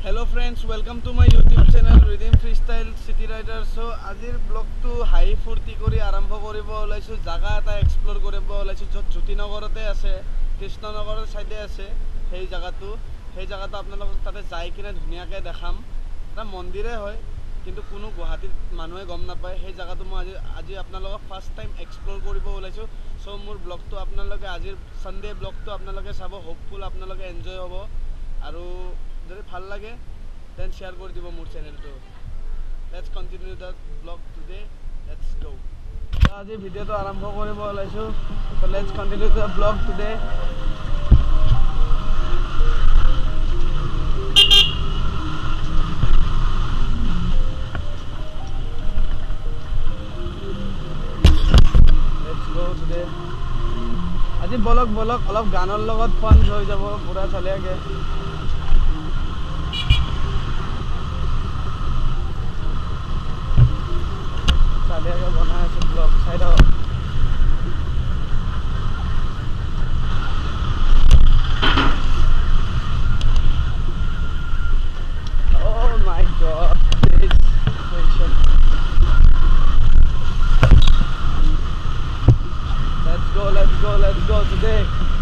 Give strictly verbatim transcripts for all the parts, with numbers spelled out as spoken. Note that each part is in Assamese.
Hello friends, welcome to my YouTube channel Rhythm Freestyle City Rider. So আজিৰ ব্লগটো হাই ফূৰ্তি কৰি আৰম্ভ কৰিব ওলাইছো জাগা এটা এক্সপ্লোৰ কৰিব ওলাইছো য'ত জ্যোতিনগৰতে আছে কৃষ্ণনগৰৰ সাইডে আছে সেই জায়গাটো সেই জায়গাটো আপোনালোকক তাতে যাই কিনে ধুনিয়াকৈ দেখাম এটা মন্দিৰে হয় কিন্তু কোনো গুৱাহাটীৰ মানুহে গম নাপায় সেই জায়গাটো মই আজি আজি আপোনালোকক ফাৰ্স্ট টাইম এক্সপ্লোৰ কৰিব ওলাইছো সো মোৰ ব্লগটো আপোনালোকে আজিৰ সানডে ব্লগটো আপোনালোকে চাব হোপফুল আপোনালোকে এনজয় হ'ব আৰু যদি ভাল লাগে then share কৰি দিব মোৰ চেনেলটো let's continue the vlog today let's go আজি ভিডিওটো আৰম্ভ কৰিব ওলাইছো so let's continue the vlog today let's go today আজি বলক বলক অলপ গানৰ লগত ফান হৈ যাব পুৰা চলিয়াকে चलिएगा बना है सब ब्लॉग साइड हो oh my god this situation let's go let's go let's go today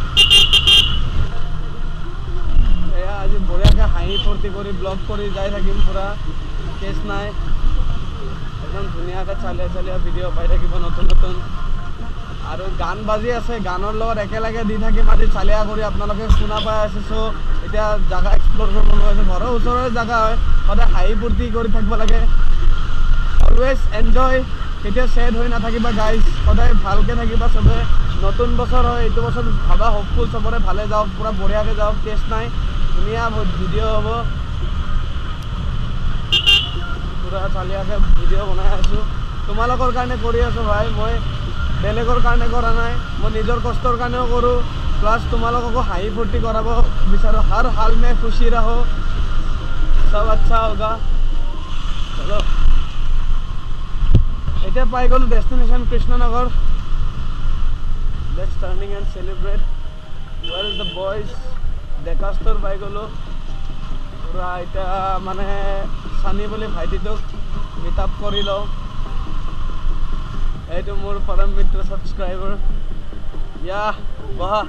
या आज बढ़िया का हाई फूर्ति करी ब्लॉग करी जाई থাকিম পুরা কেস নাই একদম ধুনিয়াকৈ চালিয়া চালিয়া ভিডিঅ' পাই থাকিব নতুন নতুন আৰু গান বাজি আছে গানৰ লগত একেলগে দি থাকিম আজি চালিয়া কৰি আপোনালোকে শুনা পাই আছে চ' এতিয়া জাগা এক্সপ্ল'ৰ কৰিব ওলাইছে ঘৰৰ ওচৰৰে জাগা হয় সদায় হাই ফূৰ্তি কৰি থাকিব লাগে অলৱেজ এনজয় কেতিয়া ছেড হৈ নাথাকিবা গাইজ সদায় ভালকৈ থাকিবা চবে নতুন বছৰ হয় এইটো বছৰ ভাবা হোপফুল চবৰে ভালে যাওক পুৰা বঢ়িয়াকৈ যাওক কেছ নাই ধুনীয়া ভিডিঅ' হ'ব পুরা চালিয়াকে ভিডিও বনাই আছো তোমালোকৰ কাৰণে কৰি আছো ভাই মই বেলেগৰ কাৰণে কৰা নাই মই নিজৰ কষ্টৰ কাৰণেও কৰো প্লাস তোমালোককো হাই ফূৰ্তি কৰাব বিচাৰো হৰ হাল মে খুশি ৰহো সব আচ্ছা হোগা চলো এটা পাই গলো destination Krishnanagar let's turning and celebrate well the boys ডেকাস্টৰ পাই গলো পুরা এটা মানে সানি বলে ভাইটিটোক মিট আপ কৰি লওঁ এইটো মোৰ পৰম মিত্ৰ সাবস্ক্ৰাইবাৰ ইয়া বহা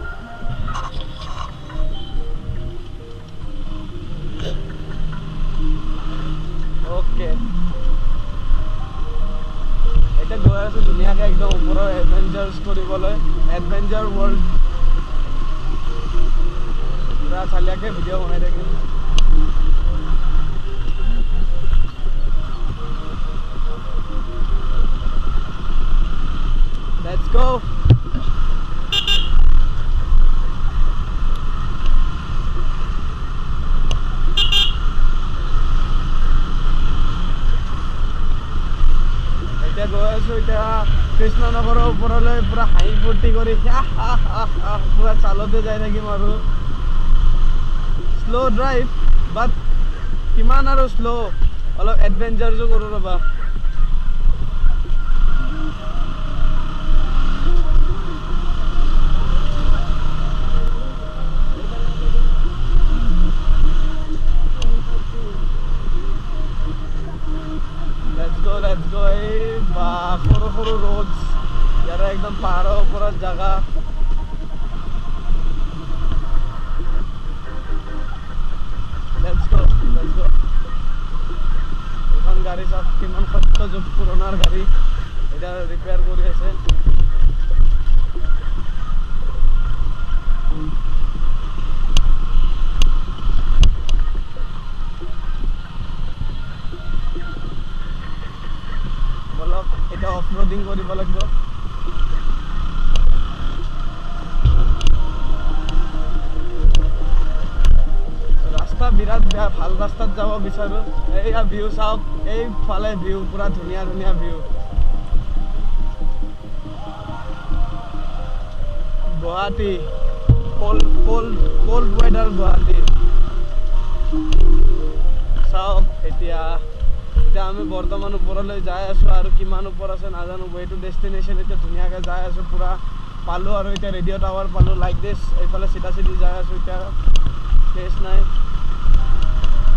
ওকে এটা গৈ আছো ধুনীয়াকৈ একদম ওপৰৰ এডভেঞ্চাৰ্ছ কৰিবলৈ এডভেঞ্চাৰ ৱৰ্ল্ড পুৰা চালিয়াকৈ ভিডিঅ' বনাই থাকিম Let's go. এতিয়া গৈ আছো এতিয়া কৃষ্ণনগৰৰ ওপৰলৈ পুৰা হাঁহি ফূৰ্তি কৰি পুৰা চালতে যাই থাকিম আৰু শ্ল' ড্ৰাইভ বাট কিমান আৰু শ্ল' অলপ এডভেঞ্চাৰছো কৰোঁ ৰ'বা let's go এই বা সৰু সৰু ৰোড ইয়াৰে একদম পাহাৰৰ ওপৰত জাগা let's go let's go এখন গাড়ী সব কিমান সত্য যুগ পুৰণাৰ গাড়ী এটা ৰিপেয়াৰ কৰি আছে এটা অফ-রোডিং কৰিব লাগিব ৰাস্তা বিৰাট বেয়া ভাল ৰাস্তাত যাব বিচাৰো এইয়া ভিউ চাওক এইফালে ভিউ পুৰা ধুনীয়া ধুনীয়া view Guwahati cold cold cold weather Guwahati চাওক এতিয়া এতিয়া আমি বৰ্তমান ওপৰলৈ যাই আছো আৰু কিমান ওপৰ আছে নাজানো ৱে টু ডেষ্টিনেশ্যন এতিয়া ধুনীয়াকৈ যাই আছো পুৰা পালো আৰু এতিয়া ৰেডিঅ' টাৱাৰ পালো লাইক দিছ এইফালে চিধা চিধি যাই আছো এতিয়া কেছ নাই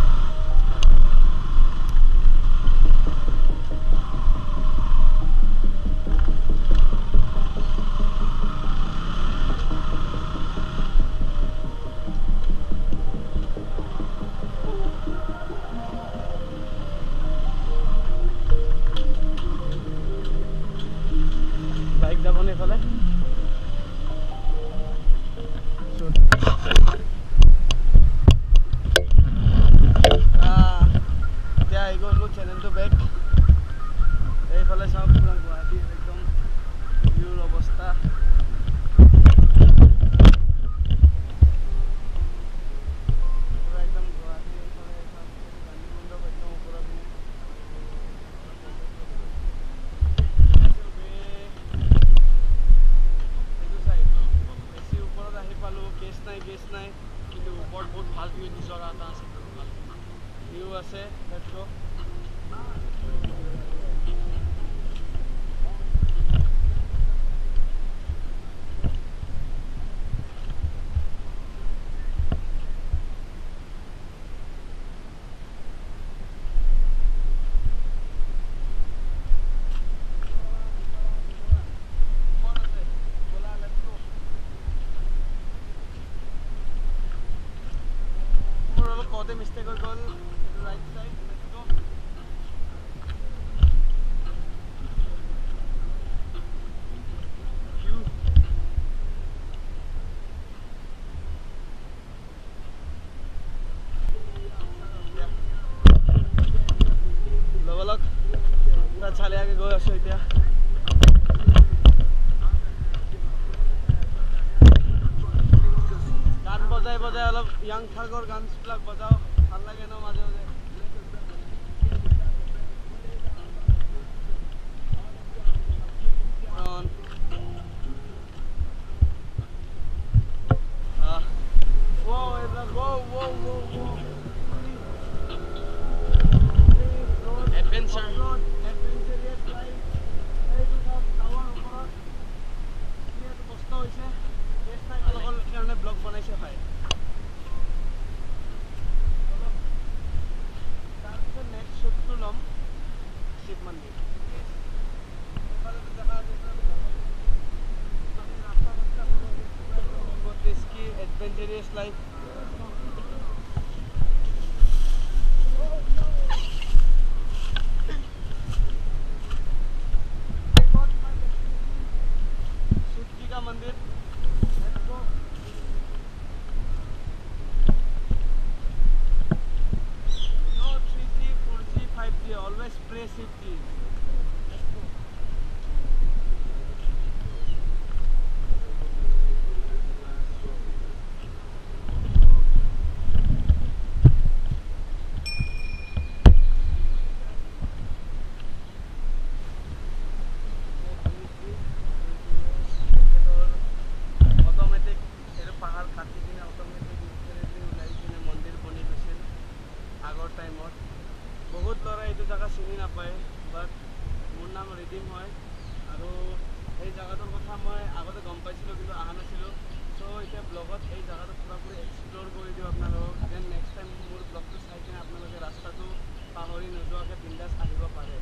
ভিউ আছে লেটস গো কতে মিস্টেক হৈ গ'ল right side let's go view লগলক তাত চালে আগে গৈ আছো এতিয়া গান বজাই বজাই অলপ ইয়াং থাগৰ গানবিলাক বজাও ভাল লাগে ন মাজে মাজে অন আহ ও এইবিলাক ও ও ও ও এডভেঞ্চাৰ এডভেঞ্চাৰিয়াছ লাইফ এইটো সব টাৱাৰ ওপৰত ইয়াত কষ্ট হৈছে এই চাইকেলৰ কাৰণে ব্লগ বনাইছে ভাই তাৰপিছত নেক্সট শ্বুটটো ল'ম শিৱ মন্দিৰ টেস্কি এডভেঞ্চাৰিয়াছ লাইফ मंदिर let's go no three G four G five G always play safety बहुत लड़ा ये जगह चिनी नापाय बाट मोर नाम रिडिम है और ये जगह कथा मैं आगते गम पासी कि अहा ना सो इतना ब्लगत ये जगह पूरा पूरी एक्सप्लोर कर दी अपना then next time more blog तो चाई कि अपने रास्ता तो पाहरी नोजोके बिंदास आहिब पारे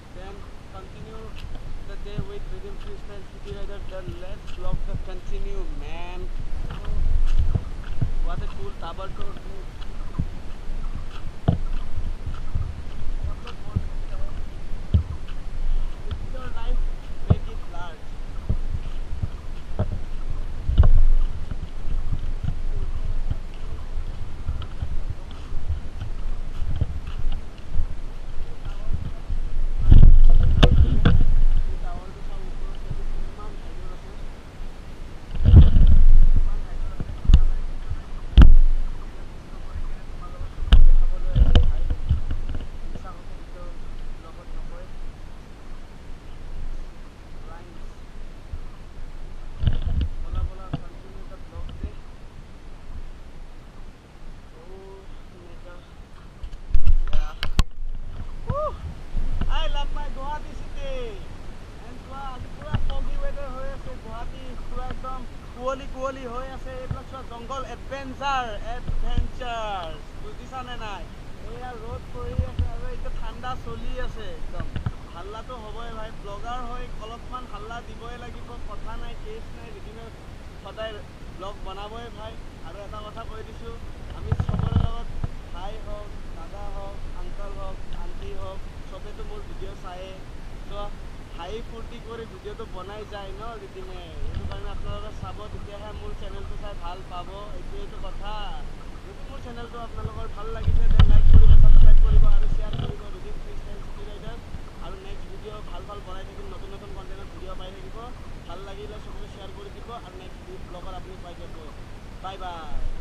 then continue the day with Rhythm Freestyle City Rider. Then let's vlog the continue, man. What a cool tower tour. It's your life, make it large. কুঁৱলী কুঁৱলী হৈ আছে এইবিলাক চোৱা জংঘল এডভেঞ্চাৰ এডভেঞ্চাৰ বুজিছানে নাই এয়া ৰ'দ পৰি আছে আৰু এতিয়া ঠাণ্ডা চলি আছে একদম হাল্লাটো হ'বই ভাই ব্লগাৰ হৈ অলপমান হাল্লা দিবই লাগিব কথা নাই কেছ নাই ৰিদিমে সদায় ব্লগ বনাবই ভাই আৰু এটা কথা কৈ দিছোঁ আমি চবৰে লগত ভাই হওক দাদা হওক আংকল হওক আণ্টি হওক চবেতো মোৰ ভিডিঅ' চায়ে তো হাঁহি ফূৰ্তি কৰি ভিডিঅ'টো বনাই যায় ন ৰিদিমে সেইটো কাৰণে আপোনালোকে চাব তেতিয়াহে মোৰ চেনেলটো চাই ভাল পাব এইটোৱেইটো কথা যদি মোৰ চেনেলটো আপোনালোকৰ ভাল লাগিছে দেন লাইক কৰিব ছাবস্ক্ৰাইব কৰিব আৰু শ্বেয়াৰ কৰিব ৰিদিম ফ্ৰীষ্টাইল চিটি ৰাইডাৰ আৰু নেক্সট ভিডিঅ' ভাল ভাল বনাই থাকিম নতুন নতুন কণ্টেণ্টত ভিডিঅ' পাই থাকিব ভাল লাগিলে চবকে শ্বেয়াৰ কৰি দিব আৰু নেক্সট ব্লগত আপুনি পাই যাব বাই বাই